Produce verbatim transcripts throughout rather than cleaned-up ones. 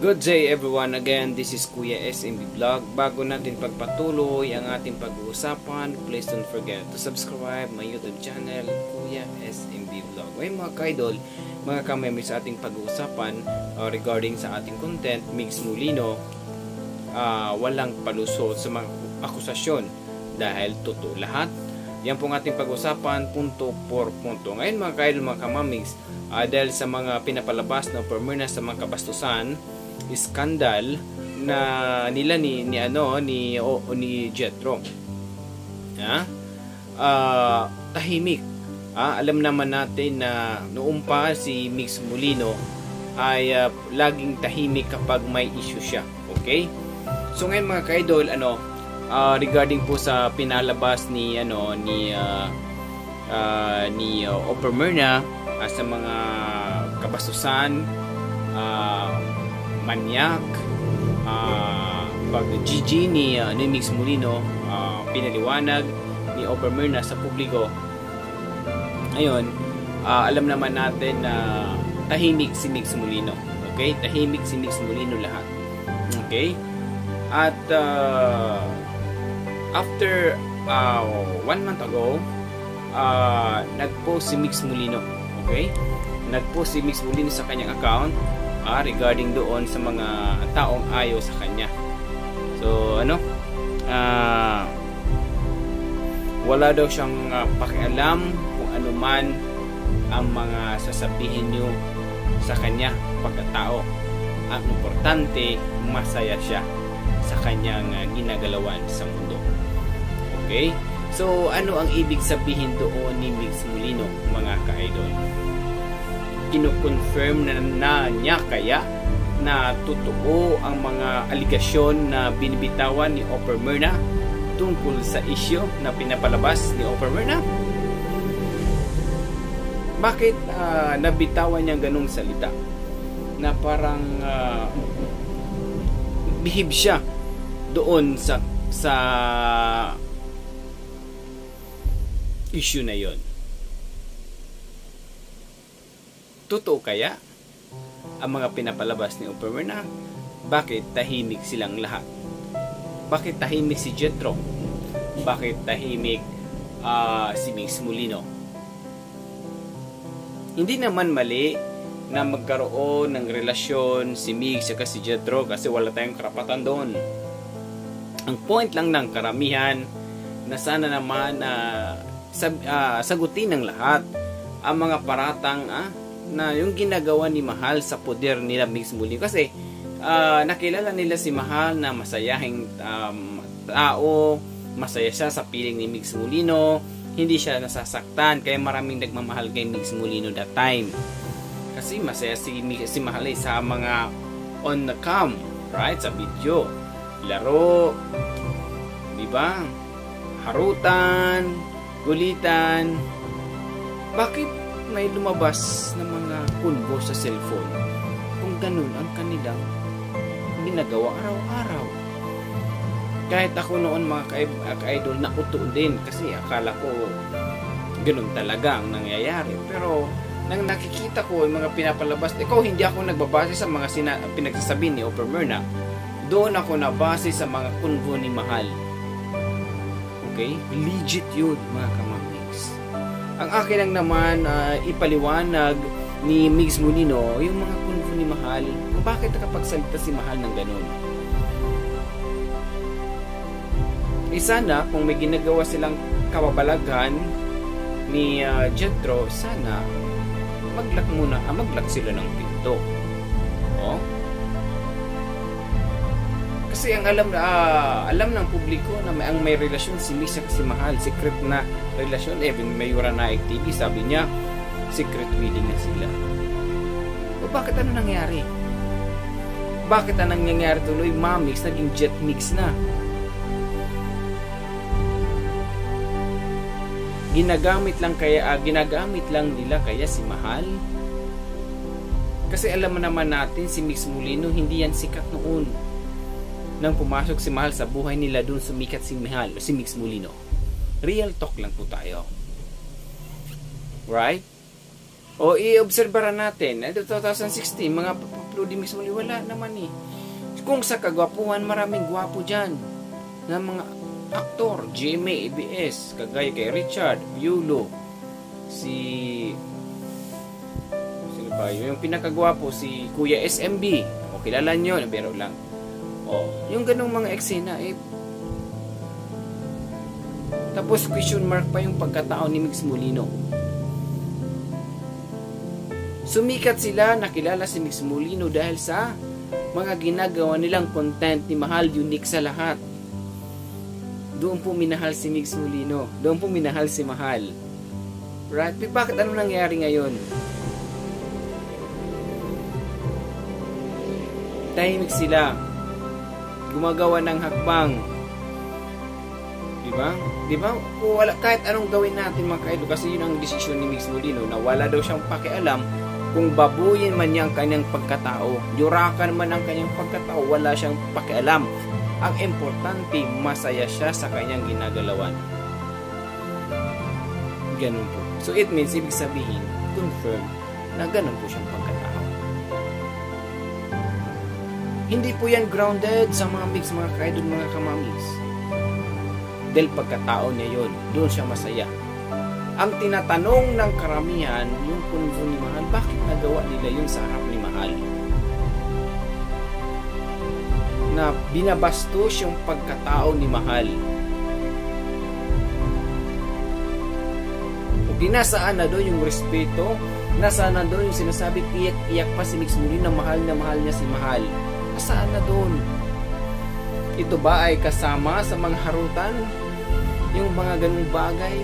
Good day everyone, again this is Kuya S M B Vlog. Bago natin pagpatuloy ang ating pag-uusapan, please don't forget to subscribe my YouTube channel, Kuya S M B Vlog. Ay mga ka-idol, mga ka-memory sa ating pag-uusapan uh, regarding sa ating content, Migs Molino, uh, walang palusot sa mga akusasyon dahil totoo lahat. Yan pong ating pag-usapan punto por punto. Ngayon mga ka-idol, mga ka-mamigs, uh, dahil sa mga pinapalabas na permana sa mga kabastusan, iskandal na nila ni ni ano ni o, ni Jetro. Ha? Uh, tahimik. Ah, alam naman natin na noong pa si Migs Molino ay uh, laging tahimik kapag may issue siya. Okay? So ngayon mga ka-idol, ano uh, regarding po sa pinalabas ni ano ni uh, uh, ni uh, Opermerna uh, sa mga kabastusan, uh, manyak, uh, pag G G ni, uh, ni Migs Molino, uh, pinaliwanag ni Opermerna sa publiko. Ngayon, uh, alam naman natin na tahimik si Migs Molino. Okay? Tahimik si Migs Molino lahat. Okay? At uh, after uh, one month ago, uh, nag-post si Migs Molino. Okay? Nag-post si Migs Molino sa kanyang account Ah, regarding doon sa mga taong ayaw sa kanya. So, ano? Ah, wala daw siyang uh, pakialam kung ano man ang mga sasabihin nyo sa kanya pagkatao. Ang importante, masaya siya sa kanyang uh, ginagalawan sa mundo. Okay? So, ano ang ibig sabihin doon ni Migs Molino, mga ka-idol? Kino-confirm na, na niya kaya na totoo ang mga aligasyon na binibitawan ni Opermerna tungkol sa isyu na pinapalabas ni Opermerna? Bakit uh, nabitawan niya ganung salita na parang uh, bihib siya doon sa sa issue na yon? Totoo kaya ang mga pinapalabas ni Opermerna? Bakit tahimik silang lahat? Bakit tahimik si Jetro? Bakit tahimik uh, si Migs Molino? Hindi naman mali na magkaroon ng relasyon si Migs at si Jetro kasi wala tayong karapatan doon. Ang point lang ng karamihan na sana naman uh, sab, uh, sagutin ng lahat ang mga paratang ah, na yung ginagawa ni Mahal sa poder nila Migs Molino. Kasi uh, nakilala nila si Mahal na masayahing um, tao, masaya siya sa piling ni Migs Molino, hindi siya nasasaktan, kaya maraming nagmamahal kay Migs Molino that time. Kasi masaya si, si Mahal eh, sa mga on the cam, right? Sa video, laro, di ba? Harutan, gulitan. Bakit may lumabas na mga kunbo sa cellphone kung ganun ang kanilang ginagawa araw-araw? Kahit ako noon mga ka-idol, nakuto din kasi akala ko ganun talaga ang nangyayari. Pero nang nakikita ko yung mga pinapalabas, ikaw, hindi ako nagbabase sa mga sina- pinagsasabi ni Opermerna. Doon ako nabase sa mga kunbo ni Mahal. Okay? Legit yun mga kamamigs. Ang akin lang naman uh, ipaliwanag ni Migs Molino yung mga kunbo ni Mahal, kung bakit nakapagsalita si Mahal ng ganun. E sana kung may ginagawa silang kababalaghan ni uh, Jetro, sana maglock muna, ah, maglock sila ng pinto. Oh? Kasi ang alam uh, alam ng publiko na may, ang may relasyon si Migs at si Mahal, secret na relasyon. Even Mayura Naik T V, sabi niya secret wedding na sila. O bakit ano nangyari? Bakit ano nangyayari tuloy? Mamigs naging Jet Migs na. Ginagamit lang kaya uh, ginagamit lang nila kaya si Mahal? Kasi alam mo naman natin si Migs Molino hindi yan sikat noon. Nang pumasok si Mahal sa buhay nila, doon sumikat si Mahal, si Migs Molino. Real talk lang po tayo. Right? O i-obserbaran natin, twenty sixteen, mga i-upload ni Mix Muli? Wala naman eh. Kung sa kagwapuhan, maraming gwapo dyan na mga aktor, G M A, A B S, kagaya kay Richard, Yulo, si sino ba yun? Yung pinakagwapo, si Kuya S M B. O, kilala nyo, nabiro lang. O, yung ganong mga eksena, eh, tapos question mark pa yung pagkatao ni Mix Molino. Sumikat sila, nakilala si Mix Molino dahil sa mga ginagawa nilang content ni Mahal, unique sa lahat. Doon po minahal si Mix Molino. Doon po minahal si Mahal. Right? Bakit ano nangyari ngayon? Tahimik sila. Gumagawa ng hakbang. Diba? Diba? Wala, kahit anong gawin natin mga kaidol, kasi yun ang desisyon ni Mix Molino na wala daw siyang pakialam kung babuyin man niya ang kanyang pagkatao, yurakan man ang kanyang pagkatao, wala siyang pakialam. Ang importante, masaya siya sa kanyang ginagalawan. Ganun po. So it means, ibig sabihin, confirm na ganun po siyang pagkatao. Hindi po yan grounded sa mga mix, mga kaidol, mga kamamix. Dahil pagkatao niya yun, doon siya masaya. Ang tinatanong ng karamihan, yung kunvo ni Mahal, bakit nagawa nila yun sa harap ni Mahal? Na binabastos yung pagkatao ni Mahal. Di nasaan na doon yung respeto, nasaan na doon yung sinasabi, iyak-iyak pa si Mix Molino na mahal na mahal niya si Mahal. Nasaan na doon? Ito ba ay kasama sa mga harutan? Yung mga ganung bagay?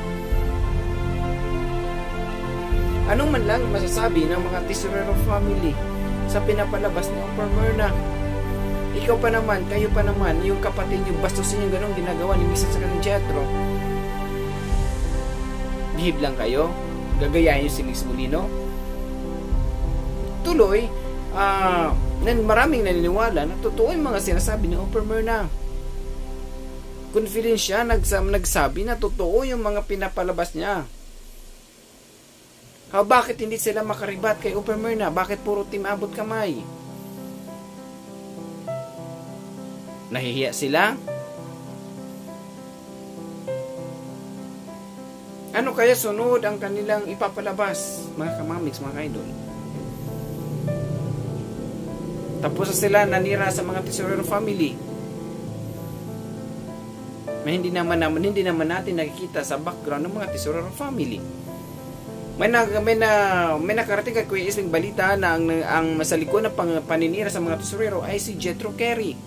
Anong man lang masasabi ng mga Tesorero family sa pinapalabas ni Oprah Myrna? Ikaw pa naman, kayo pa naman, yung kapatid nyo, bastusin yung ganong ginagawa ni Missus sa kanyang Jetro. Bihib lang kayo? Gagayahin nyo si Mix Molino? Tuloy, ah, uh, maraming naniniwala na totoo yung mga sinasabi ni Oprah Myrna. Confident siya, nagsam, nagsabi na totoo yung mga pinapalabas niya. Ha, bakit hindi sila makaribat kay Oprah Myrna? Bakit puro team abot kamay? Nahihiya sila? Ano kaya sunod ang kanilang ipapalabas, mga kamamix, mga idol? Tapos na sila nanira sa mga Tesorero family. May hindi naman, naman hindi naman natin nakikita sa background ng mga Tesorero family. May na may na may nakarating kay Kuya Isling balita na ang ang masalikod na pang, paninira sa mga Tesorero ay si Jetro Kerry.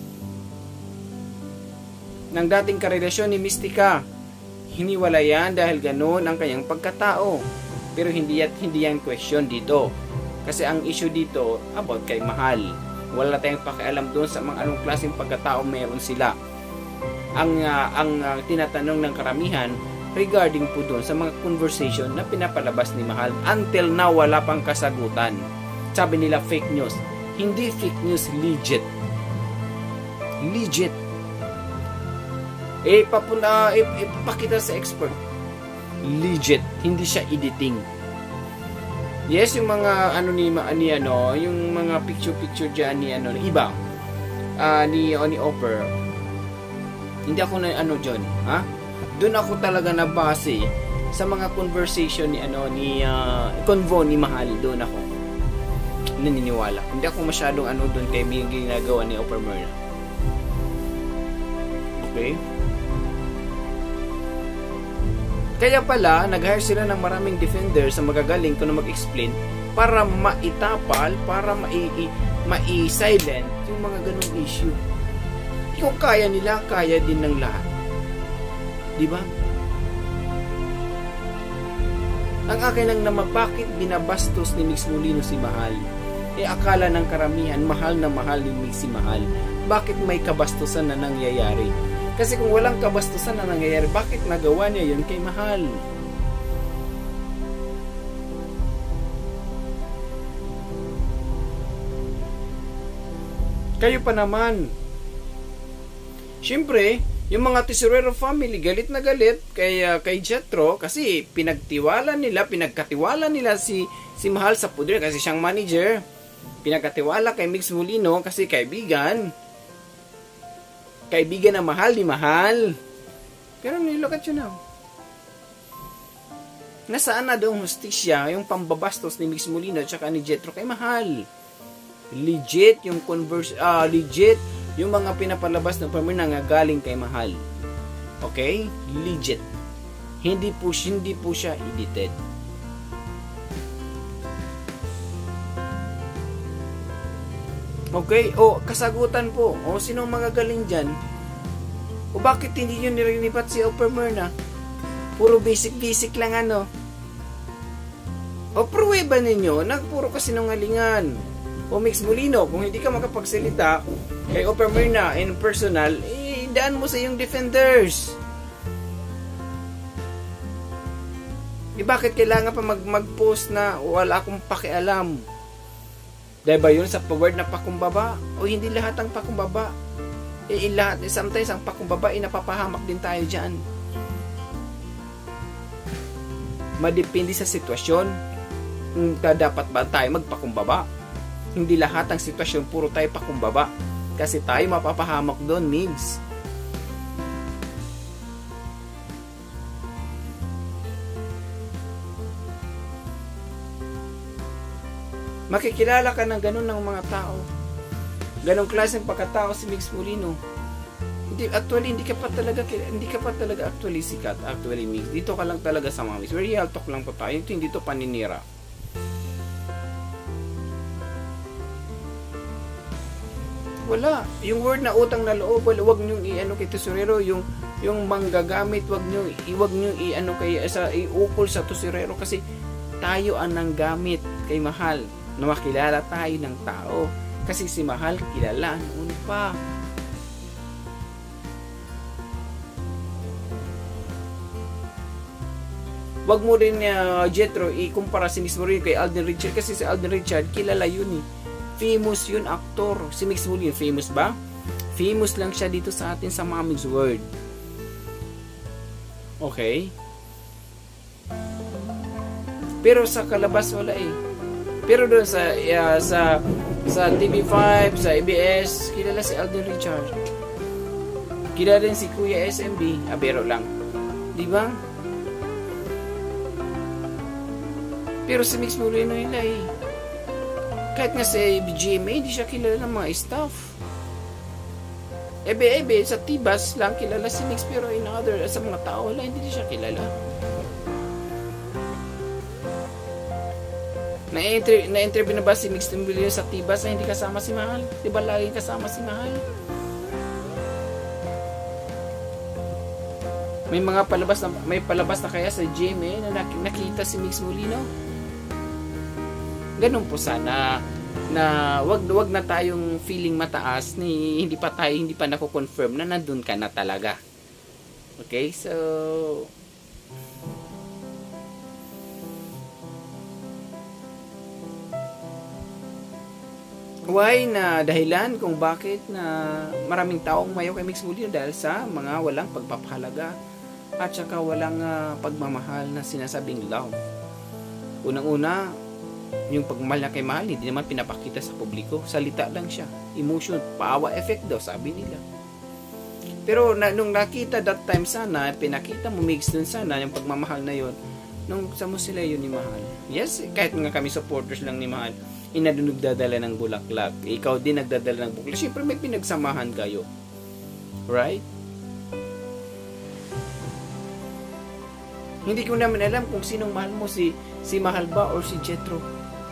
Nang dating karelasyon ni Mystica. Hiniwala yan dahil ganoon ang kanyang pagkatao. Pero hindi yan, hindi yan question dito. Kasi ang issue dito about kay Mahal. Wala tayong pakialam doon sa mga anong klaseng pagkatao meron sila. Ang uh, ang uh, tinatanong ng karamihan regarding po doon sa mga conversation na pinapalabas ni Mahal. Until now, wala pang kasagutan. Sabi nila fake news. Hindi fake news, legit. Legit. Eh, papuna, eh, eh, pakita sa expert. Legit. Hindi siya editing. Yes, yung mga ano ni, ni ano, yung mga picture-picture dyan ni ano, iba. Uh, ni, o, ni Oprah. Hindi ako na ano dyan. Ha? Doon ako talaga nabase sa mga conversation ni ano, ni uh, convo ni Mahal. Doon ako naniniwala. Hindi ako masyadong ano doon kay may ginagawa ni Oprah Myrna. Okay? Kaya pala, nag-hire sila ng maraming defenders sa magagaling kung na mag-explain para maitapal, para mai-silent yung mga ganong issue. Kung kaya nila, kaya din ng lahat. Diba? Ang akin lang naman, bakit binabastos ni Mix Molino si Mahal? E akala ng karamihan, mahal na mahal ni Mix si Mahal. Bakit may kabastusan na nangyayari? Kasi kung walang kabastusan na nangyayari, bakit nagawa niya yun kay Mahal? Kayo pa naman. Siyempre, yung mga Tesorero family, galit na galit kay, uh, kay Jetro kasi pinagtiwala nila, pinagkatiwala nila si, si Mahal sa poder kasi siyang manager. pinagkatiwala kay Migs Molino kasi kaibigan. Kaibigan na mahal di mahal. Pero look at you now. Nasaan na doong hustisya, yung pambabastos ni Migs Molino at saka ni Jetro kay mahal. Legit yung converse, ah, legit yung mga pinapalabas ng Oppenheimer na galing kay mahal. Okay? Legit. Hindi po, hindi po siya edited. Okay? O, kasagutan po. O, sinong magagaling dyan? O, bakit hindi nyo nililipat si Oppenheimer na? Puro basic-basic lang ano. O, pruweba ninyo na puro kasinungalingan. O, Migs Molino, kung hindi ka makapagsalita kay Oppenheimer na in personal, eh, daan mo sa iyong defenders. Eh, bakit kailangan pa mag mag-post na wala akong pakialam? Diba yun sa word na pakumbaba? O hindi lahat ang pakumbaba? Eh, lahat, eh, sometimes ang pakumbaba, eh, napapahamak din tayo dyan. Madepende sa sitwasyon kung dapat ba tayo magpakumbaba. Hindi lahat ang sitwasyon puro tayo pakumbaba. Kasi tayo mapapahamak doon, Migs. Makikilala ka ng ganun ng mga tao. Ganong klaseng pagkatao si Migs Molino. Hindi, actually, hindi ka pa talaga, hindi ka pa talaga actually sikat, actually, Migs. Dito ka lang talaga sa mga Migs. Real talk lang po tayo. Ito, hindi to paninira. Wala. Yung word na utang na loob, wala, wag nyo i-ano kay Tesorero, yung, yung manggagamit, wag nyo, i-wag nyo i-ano kay, sa, i-ukol sa Tesorero kasi tayo ang nanggamit kay Mahal. Na makilala tayo ng tao. Kasi si Mahal, kilala noon pa. Wag mo rin, uh, Jetro, ikumpara si Migs Molino kay Alden Richard. Kasi si Alden Richard, kilala yun eh. Famous yun, aktor. Si Migs Molino, famous ba? Famous lang siya dito sa atin sa mga Migs World. Okay? Pero sa kalabas, wala eh. Pero doon sa uh, sa sa T V five, sa A B S, kilala si Alden Richard. Kilala din si Kuya S M B, abero lang. 'Di ba? Pero si Migs Molino nila eh. Kahit nga sa B G M A, hindi siya kilala ng mga staff. Ebe, ebe, sa Tibas lang kilala si Migs, pero in other, sa mga tao, wala, hindi siya kilala. Na-interview na interview na ba si Migs Molino sa Tibas na hindi kasama si Mahal? Diba laging kasama si Mahal? May mga palabas na, may palabas na kaya sa G M A na nakita si Migs Molino? Ganun po sana na wag wag na tayong feeling mataas ni hindi pa tayo hindi pa nako-confirm na nandun ka na talaga. Okay? So why na dahilan kung bakit na maraming taong mayaw kay Migs Molino dahil sa mga walang pagpapahalaga at saka walang uh, pagmamahal na sinasabing love. Unang-una, yung pagmamahal na kay Mahal hindi naman pinapakita sa publiko. Salita lang siya. Emotion, paawa effect daw, sabi nila. Pero na, nung nakita that time sana, pinakita mo Migs dun sana yung pagmamahal na yon nung sa mo sila yun ni Mahal. Yes, kahit nga kami supporters lang ni Mahal, ina doon nagdadala ng bulaklak. Ikaw din nagdadala ng bulaklak. Siyempre may pinagsamahan kayo. Right? Hindi ko naman alam kung sinong mahal mo, si si Mahal ba or si Jetro.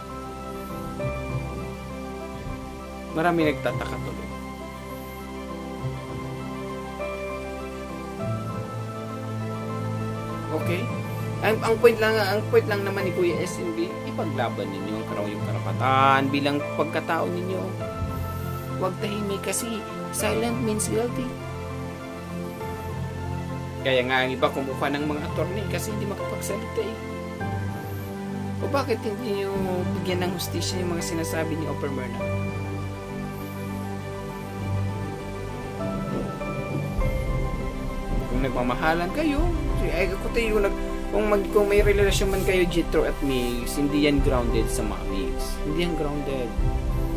Marami nagtataka tuloy. Okay? Ang, ang point lang ang point lang naman ni Kuya S M B, ipaglaban ninyo ang karawang karapatan bilang pagkatao ninyo. Huwag tahimik kasi silent means guilty. Kaya nga ang iba kumukuha ng mga attorney kasi hindi makapagsalita eh. O bakit hindi nyo bigyan ng hustisya yung mga sinasabi ni Oppenheimer na? Kung nagmamahalan kayo, ay ako tayo nag Kung, mag, kung may relasyon man kayo, Jetro at Migs, hindi yan grounded sa mga Migs. Hindi yan grounded.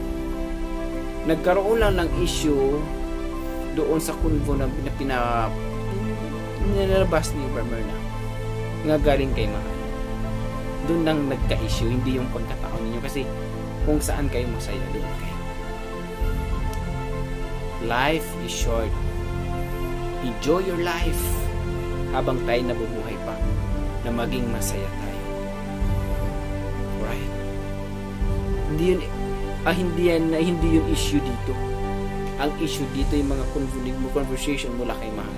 nagkaroon lang ng issue doon sa convo na pina nilalabas ni Bermerna nga galing kay Mahal. Doon lang nagka-issue, hindi yung pagkatao ninyo, kasi kung saan kayo masaya, doon kayo. Life is short. Enjoy your life habang tayo nabubuhay pa, na maging masaya tayo. Right? Hindi yun, ah, hindi yan, hindi yung issue dito. Ang issue dito yung mga conversation mula kay Mahal.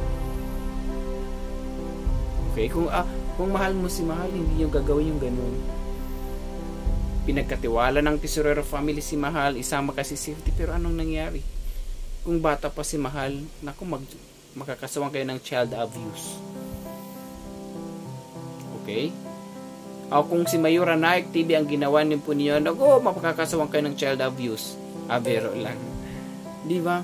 Okay? Kung, ah, kung mahal mo si Mahal, hindi yung gagawin yung ganun. Pinagkatiwala ng Tesorero family si Mahal, isama kasi safety, pero anong nangyari? Kung bata pa si Mahal, naku, mag, makakasawang kayo ng child abuse. Okay? O kung si Mayura Naik T V ang ginawa niyo po niyo, naku, makakasawang kayo ng child abuse. Abero lang. Di ba?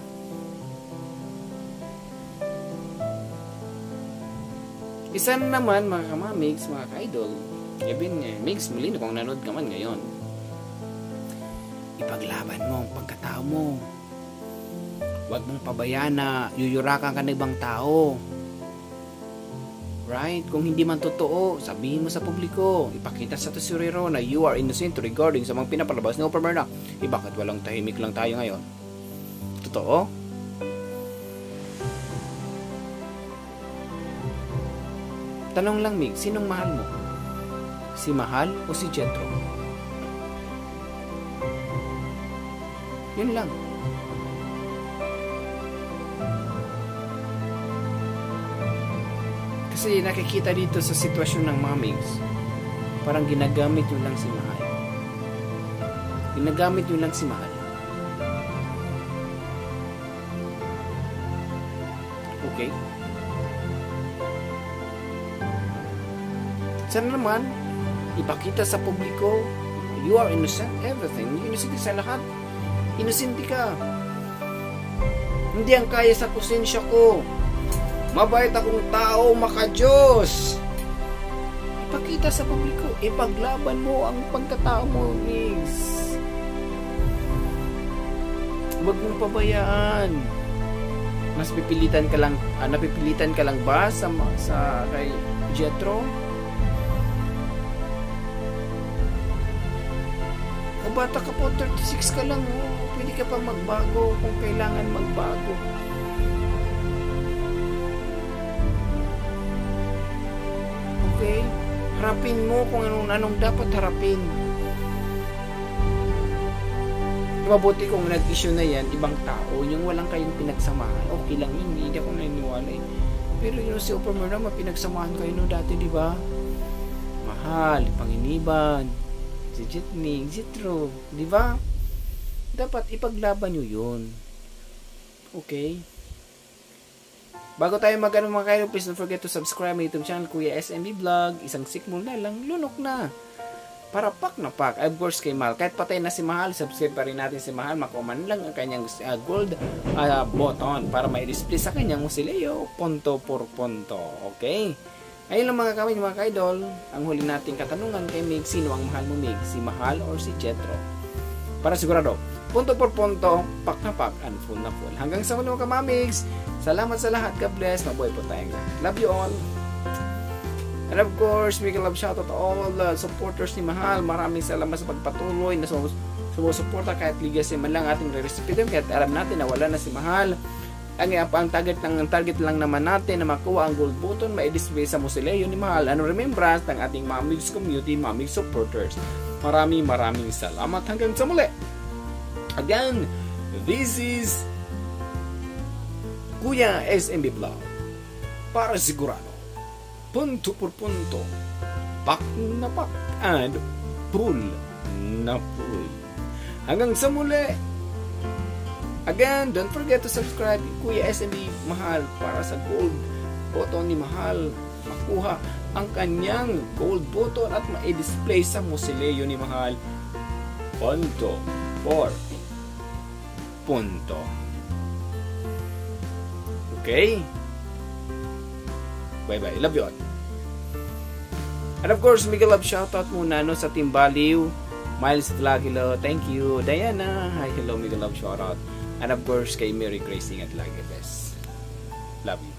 Isa naman, mga kamamigs, mga ka-idol, Kevin, eh, Migs, muli na kung nanood ka man ngayon. Ipaglaban mo ang pagkatao mo. Huwag mong pabayaan na yuyurakan ka ng ibang tao. Right? Kung hindi man totoo, sabihin mo sa publiko. Ipakita sa tesorero na you are innocent regarding sa mga pinapalabas ni Oprah Berna. Eh, bakit walang tahimik lang tayo ngayon? Totoo? Tanong lang, Mig, sinong mahal mo? Si Mahal o si Jetro? Yun lang. Kasi nakikita dito sa sitwasyon ng mga Migs, parang ginagamit nyo lang si Mahal. Ginagamit nyo lang si Mahal. Okay? Sana naman, ipakita sa publiko, you are innocent, everything. Innocent sa lahat. Innocent ka. Hindi ang kaya sa konsensya ko. Mabait akong tao, maka-Diyos. Ipakita sa publiko, ipaglaban mo ang pagkatao mo, Migs. Huwag mong pabayaan. Mas pipilitan ka lang, ah, napipilitan ka lang ba sa, sa kay Jetro? Bata ka po, thirty-six ka lang, oh. Pwede ka pa magbago kung kailangan magbago. Okay? Harapin mo kung anong, anong dapat harapin. Mabuti kung nag-issue na yan, ibang tao, yung walang kayong pinagsamahan, okay lang yun, hindi ako naniniwala eh. Pero yun si Oprah Berna, mapinagsamahan kayo no dati, di ba? Mahal, Panginiban, si Jetmig, Jetro, di ba? Dapat ipaglaban nyo yun. Okay? Bago tayo mag-ano mga kayo, please don't forget to subscribe my YouTube channel, Kuya S M B Vlog. Isang sikmul na lang, lunok na. Para pak na pak. Of course, kay Mahal. Kahit patay na si Mahal, subscribe pa rin natin si Mahal. Makuman lang ang kanyang uh, gold uh, button para ma-display sa kanyang musileo, punto por punto. Okay? Ayun lang mga kami, mga ka-idol, ang huli nating katanungan kay Mig, sino ang mahal mo, Mig? Si Mahal or si Jetro? Para sigurado, punto por punto, pak na pak, and full na full. Hanggang sa huli mga kamamigs, salamat sa lahat, God bless, mabuhay po tayong lahat. Love you all. And of course, big love shoutout to all the supporters ni Mahal. Maraming salamat sa pagpatuloy na sumusuporta kahit legacy man lang ating re-respeto, kahit alam natin na wala na si Mahal. Ang, ang target lang ang target lang naman natin na makuha ang gold button, ma-display sa musileo ni Mahal. Ano remembrance ng ating mga Migs community, mga Migs supporters. Maraming maraming salamat hanggang sa muli. Again, this is Kuya S M B Vlog. Para sigurado, punto por punto, pak na pak, and full na full. Hanggang sa muli. Again, don't forget to subscribe Kuya S M B Mahal para sa gold button ni Mahal. Makuha ang kanyang gold button at ma-display sa musileo ni Mahal. Punto por punto. Okay? Bye-bye. Love you all. And of course, mega love shoutout muna no, sa Team Baliw, Miles Vlog, hello, thank you. Diana, hi, hello, mega love shoutout. And of course, kay Mary Grace, ingat lagi, best. Love you.